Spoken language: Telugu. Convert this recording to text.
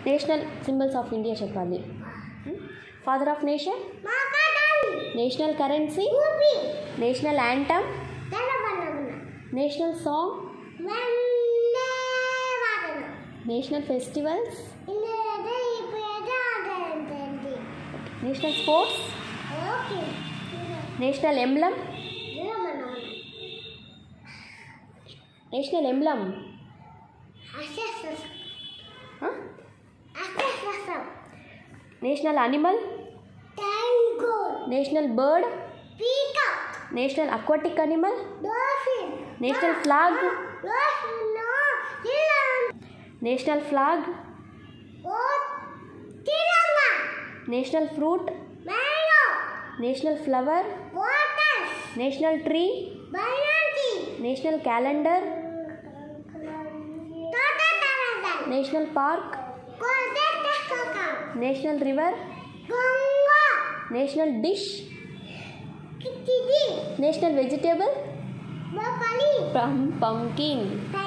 నేషనల్ సింబల్స్ ఆఫ్ ఇండియా చెప్పాలి. Father of nation, national currency, national anthem, national song, national festivals, national sports, national emblem, national emblem, national animal, national bird, national aquatic animal, national flag, national flag, national fruit, national flower, national tree, national calendar, national park, national river, national dish, national vegetable, pumpkin.